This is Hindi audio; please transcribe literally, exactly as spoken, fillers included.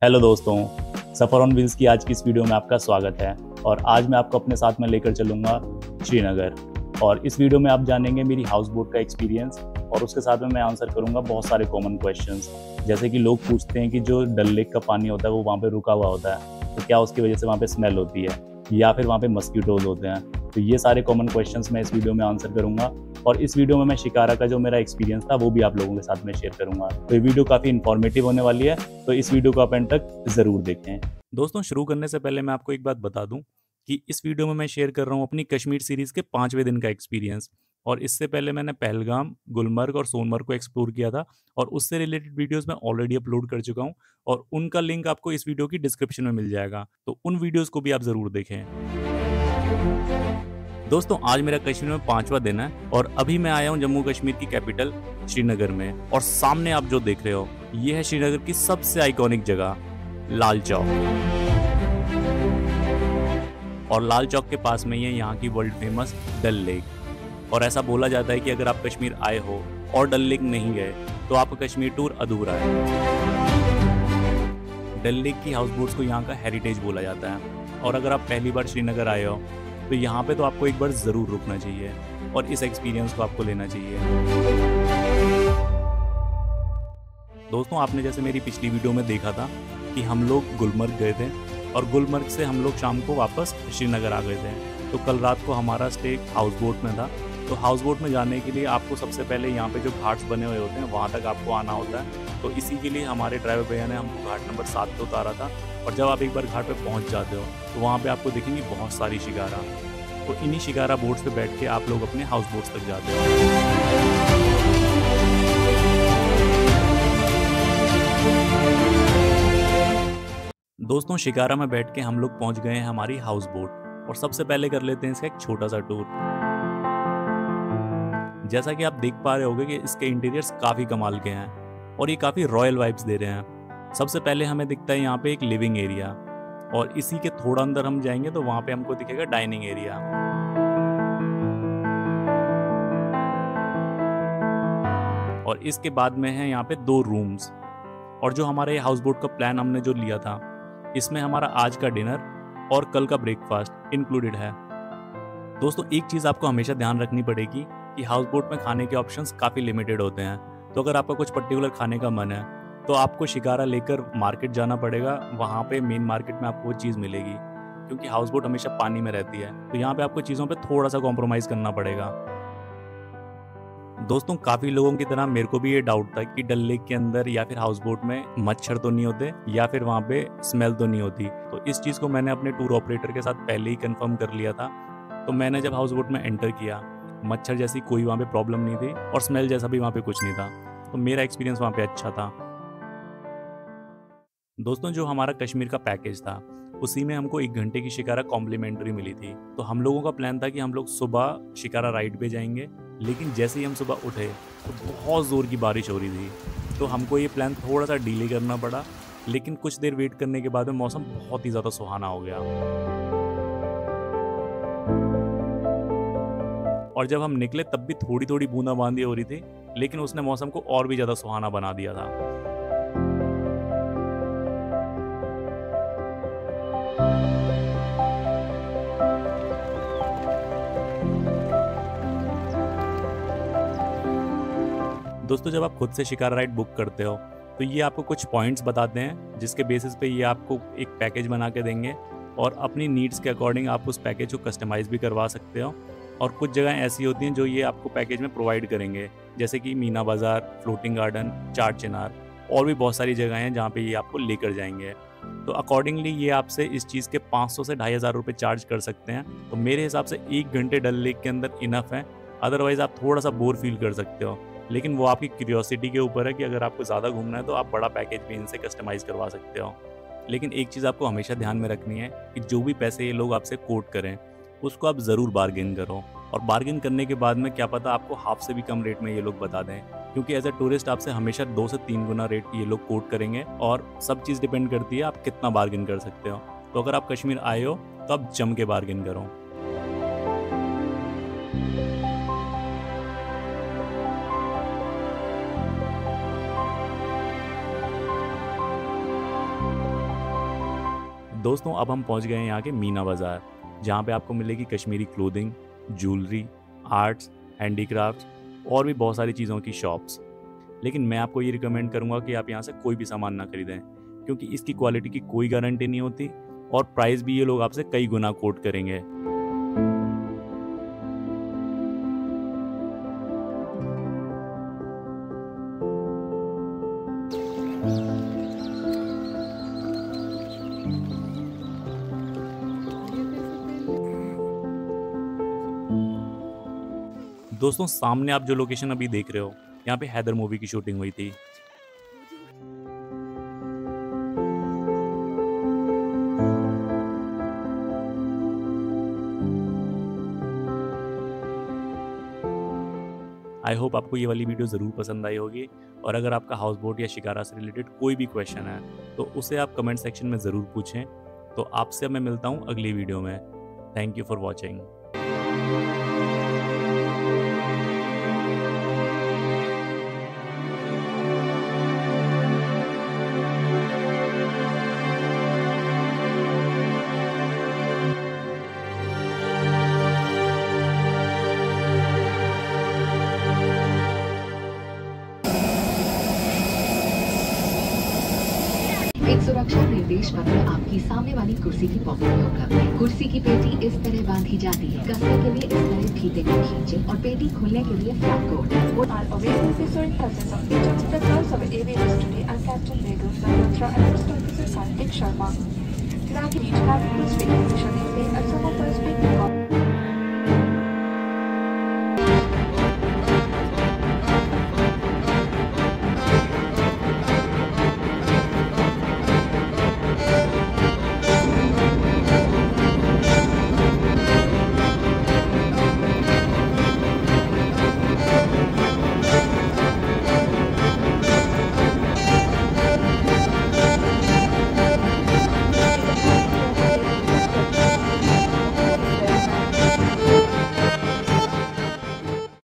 हेलो दोस्तों, सफ़र ऑन व्हील्स की आज की इस वीडियो में आपका स्वागत है। और आज मैं आपको अपने साथ में लेकर चलूँगा श्रीनगर। और इस वीडियो में आप जानेंगे मेरी हाउस बोट का एक्सपीरियंस, और उसके साथ में मैं आंसर करूँगा बहुत सारे कॉमन क्वेश्चंस। जैसे कि लोग पूछते हैं कि जो डल लेक का पानी होता है वो वहाँ पे रुका हुआ होता है, तो क्या उसकी वजह से वहाँ पे स्मेल होती है, या फिर वहाँ पे मस्कीटोज होते हैं। तो ये सारे कॉमन क्वेश्चंस मैं इस वीडियो में आंसर करूँगा। और इस वीडियो में मैं शिकारा का जो मेरा एक्सपीरियंस था वो भी आप लोगों के साथ में शेयर करूँगा। तो ये वीडियो काफ़ी इन्फॉर्मेटिव होने वाली है, तो इस वीडियो को आप एंड तक ज़रूर देखें। दोस्तों, शुरू करने से पहले मैं आपको एक बात बता दूं कि इस वीडियो में मैं शेयर कर रहा हूं अपनी कश्मीर सीरीज़ के पाँचवें दिन का एक्सपीरियंस। और इससे पहले मैंने पहलगाम, गुलमर्ग और सोनमर्ग को एक्सप्लोर किया था, और उससे रिलेटेड वीडियोस मैं ऑलरेडी अपलोड कर चुका हूं, और उनका लिंक आपको इस वीडियो की डिस्क्रिप्शन में मिल जाएगा, तो उन वीडियोस को भी आप ज़रूर देखें। दोस्तों, आज मेरा कश्मीर में पांचवा दिन है, और अभी मैं आया हूं जम्मू कश्मीर की कैपिटल श्रीनगर में। और सामने आप जो देख रहे हो ये है श्रीनगर की सबसे आइकॉनिक जगह लाल चौक। और लाल चौक के पास में ही है यहाँ की वर्ल्ड फेमस डल लेक। और ऐसा बोला जाता है कि अगर आप कश्मीर आए हो और डल लेक नहीं गए तो आपका कश्मीर टूर अधूरा है। डल लेक की हाउस बोट्स को यहाँ का हेरिटेज बोला जाता है। और अगर आप पहली बार श्रीनगर आए हो तो यहाँ पे तो आपको एक बार ज़रूर रुकना चाहिए और इस एक्सपीरियंस को आपको लेना चाहिए। दोस्तों, आपने जैसे मेरी पिछली वीडियो में देखा था कि हम लोग गुलमर्ग गए थे, और गुलमर्ग से हम लोग शाम को वापस श्रीनगर आ गए थे। तो कल रात को हमारा स्टे हाउस बोट में था। तो हाउस बोट में जाने के लिए आपको सबसे पहले यहाँ पे जो घाट्स बने हुए होते हैं वहाँ तक आपको आना होता है। तो इसी के लिए हमारे ड्राइवर भैया ने हमको घाट नंबर सात पे उतारा था। और जब आप एक बार घाट पे पहुँच जाते हो तो वहाँ पे आपको दिखेंगी बहुत सारी शिकारा। तो इन्हीं शिकारा बोट्स पे बैठ के आप लोग अपने हाउस बोट्स तक जाते हो। दोस्तों, शिकारा में बैठ के हम लोग पहुँच गए हैं हमारी हाउस बोट। और सबसे पहले कर लेते हैं इसका एक छोटा सा टूर। जैसा कि आप देख पा रहे होंगे कि इसके इंटीरियर्स काफ़ी कमाल के हैं और ये काफ़ी रॉयल वाइब्स दे रहे हैं। सबसे पहले हमें दिखता है यहाँ पे एक लिविंग एरिया, और इसी के थोड़ा अंदर हम जाएंगे तो वहाँ पे हमको दिखेगा डाइनिंग एरिया। और इसके बाद में है यहाँ पे दो रूम्स। और जो हमारे हाउस बोट का प्लान हमने जो लिया था, इसमें हमारा आज का डिनर और कल का ब्रेकफास्ट इंक्लूडेड है। दोस्तों, एक चीज़ आपको हमेशा ध्यान रखनी पड़ेगी कि हाउस बोट में खाने के ऑप्शंस काफ़ी लिमिटेड होते हैं। तो अगर आपका कुछ पर्टिकुलर खाने का मन है तो आपको शिकारा लेकर मार्केट जाना पड़ेगा। वहाँ पे मेन मार्केट में आपको वो चीज़ मिलेगी, क्योंकि हाउस बोट हमेशा पानी में रहती है। तो यहाँ पे आपको चीज़ों पे थोड़ा सा कॉम्प्रोमाइज़ करना पड़ेगा। दोस्तों, काफ़ी लोगों की तरह मेरे को भी ये डाउट था कि डल लेक के अंदर या फिर हाउस बोट में मच्छर तो नहीं होते या फिर वहाँ पे स्मेल तो नहीं होती। तो इस चीज़ को मैंने अपने टूर ऑपरेटर के साथ पहले ही कंफर्म कर लिया था। तो मैंने जब हाउस बोट में एंटर किया, मच्छर जैसी कोई वहाँ पे प्रॉब्लम नहीं थी और स्मेल जैसा भी वहाँ पे कुछ नहीं था। तो मेरा एक्सपीरियंस वहाँ पे अच्छा था। दोस्तों, जो हमारा कश्मीर का पैकेज था उसी में हमको एक घंटे की शिकारा कॉम्प्लीमेंट्री मिली थी। तो हम लोगों का प्लान था कि हम लोग सुबह शिकारा राइड पे जाएंगे, लेकिन जैसे ही हम सुबह उठे तो बहुत ज़ोर की बारिश हो रही थी। तो हमको ये प्लान थोड़ा सा डिले करना पड़ा, लेकिन कुछ देर वेट करने के बाद में मौसम बहुत ही ज़्यादा सुहाना हो गया। और जब हम निकले तब भी थोड़ी थोड़ी बूंदाबांदी हो रही थी, लेकिन उसने मौसम को और भी ज़्यादा सुहाना बना दिया था। दोस्तों, जब आप खुद से शिकारा राइड बुक करते हो तो ये आपको कुछ पॉइंट्स बताते हैं, जिसके बेसिस पे ये आपको एक पैकेज बना के देंगे, और अपनी नीड्स के अकॉर्डिंग आप उस पैकेज को कस्टमाइज़ भी करवा सकते हो। और कुछ जगह ऐसी होती हैं जो ये आपको पैकेज में प्रोवाइड करेंगे, जैसे कि मीना बाज़ार, फ्लोटिंग गार्डन, चार चिनार, और भी बहुत सारी जगह हैं जहाँ पे ये आपको लेकर जाएंगे। तो अकॉर्डिंगली ये आपसे इस चीज़ के पाँच सौ से ढाई हज़ार रुपये चार्ज कर सकते हैं। तो मेरे हिसाब से एक घंटे डल लेक के अंदर इनफ है। अदरवाइज़ आप थोड़ा सा बोर फील कर सकते हो, लेकिन वो आपकी क्यूरियोसिटी के ऊपर है कि अगर आपको ज़्यादा घूमना है तो आप बड़ा पैकेज भी इनसे कस्टमाइज़ करवा सकते हो। लेकिन एक चीज़ आपको हमेशा ध्यान में रखनी है कि जो भी पैसे ये लोग आपसे कोट करें उसको आप ज़रूर बार्गेन करो। और बार्गेन करने के बाद में क्या पता आपको हाफ से भी कम रेट में ये लोग बता दें, क्योंकि एज अ टूरिस्ट आपसे हमेशा दो से तीन गुना रेट ये लोग कोट करेंगे। और सब चीज़ डिपेंड करती है आप कितना बार्गेन कर सकते हो। तो अगर आप कश्मीर आए हो तो आप जम के बार्गेन करो। दोस्तों अब हम पहुंच गए हैं यहाँ के मीना बाज़ार, जहाँ पे आपको मिलेगी Kashmiri clothing, jewellery, arts, handicrafts और भी बहुत सारी चीज़ों की शॉप्स। लेकिन मैं आपको ये रिकमेंड करूँगा कि आप यहाँ से कोई भी सामान ना खरीदें, क्योंकि इसकी क्वालिटी की कोई गारंटी नहीं होती और प्राइस भी ये लोग आपसे कई गुना कोट करेंगे। दोस्तों सामने आप जो लोकेशन अभी देख रहे हो, यहाँ पे हैदर मूवी की शूटिंग हुई थी। आई होप आपको ये वाली वीडियो ज़रूर पसंद आई होगी, और अगर आपका हाउस बोट या शिकारा से रिलेटेड कोई भी क्वेश्चन है तो उसे आप कमेंट सेक्शन में ज़रूर पूछें। तो आपसे मैं मिलता हूँ अगली वीडियो में। Thank you for watching. एक सुरक्षा निर्देश पत्र आपकी सामने वाली कुर्सी की पॉकेट में उपलब्ध है। कुर्सी की पेटी इस तरह बांधी जाती है। कसने के लिए इस तरह फीते को खींचें और पेटी खोलने के लिए फ्लैप को Our awaiting officer in presence of Major Inspectors of Aviation Study and Captain Vegas Malhotra and First Officer Kartik Sharma. Can I get each cabin please